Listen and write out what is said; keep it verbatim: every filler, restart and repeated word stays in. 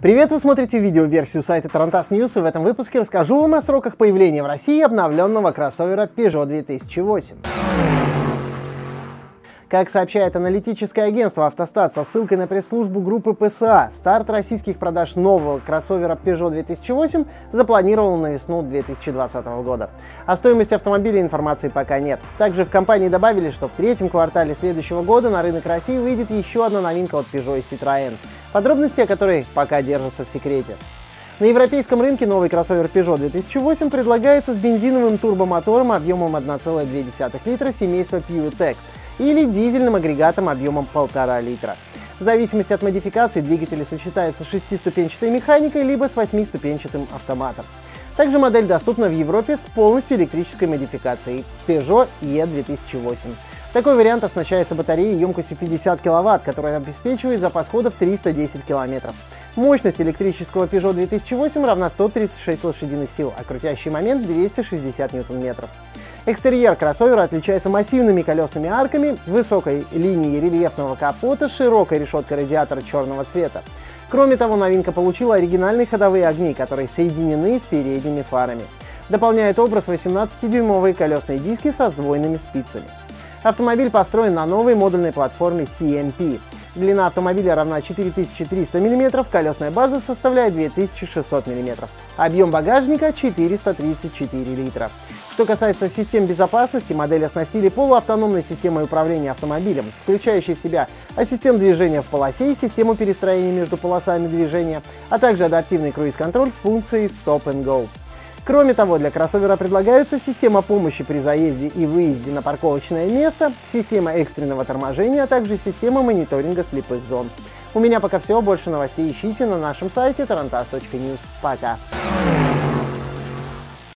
Привет, вы смотрите видеоверсию сайта Tarantas News, и в этом выпуске расскажу вам о сроках появления в России обновленного кроссовера Peugeot две тысячи восемь. Как сообщает аналитическое агентство «Автостат» со ссылкой на пресс-службу группы пэ эс а, старт российских продаж нового кроссовера Peugeot две тысячи восемь запланирован на весну две тысячи двадцатого года. О стоимости автомобиля информации пока нет. Также в компании добавили, что в третьем квартале следующего года на рынок России выйдет еще одна новинка от Peugeot и Citroën, подробности о которой пока держатся в секрете. На европейском рынке новый кроссовер Peugeot две тысячи восемь предлагается с бензиновым турбомотором объемом одна целая две десятых литра семейства PureTech или дизельным агрегатом объемом полтора литра. В зависимости от модификации двигатели сочетаются с шестиступенчатой механикой либо с восьмиступенчатым автоматом. Также модель доступна в Европе с полностью электрической модификацией Peugeot и две тысячи восемь. Такой вариант оснащается батареей емкостью пятьдесят киловатт, которая обеспечивает запас хода в триста десять километров. Мощность электрического Peugeot две тысячи восемь равна ста тридцати шести лошадиных сил, а крутящий момент двести шестьдесят ньютон-метров. Экстерьер кроссовера отличается массивными колесными арками, высокой линией рельефного капота, широкой решеткой радиатора черного цвета. Кроме того, новинка получила оригинальные ходовые огни, которые соединены с передними фарами. Дополняет образ восемнадцатидюймовые колесные диски со сдвоенными спицами. Автомобиль построен на новой модульной платформе си эм пи. Длина автомобиля равна четыре тысячи триста миллиметров, колесная база составляет две тысячи шестьсот миллиметров. Объем багажника четыреста тридцать четыре литра. Что касается систем безопасности, модель оснастили полуавтономной системой управления автомобилем, включающей в себя ассистент движения в полосе и систему перестроения между полосами движения, а также адаптивный круиз-контроль с функцией Stop and Go. Кроме того, для кроссовера предлагается система помощи при заезде и выезде на парковочное место, система экстренного торможения, а также система мониторинга слепых зон. У меня пока все, больше новостей ищите на нашем сайте tarantas точка news. Пока!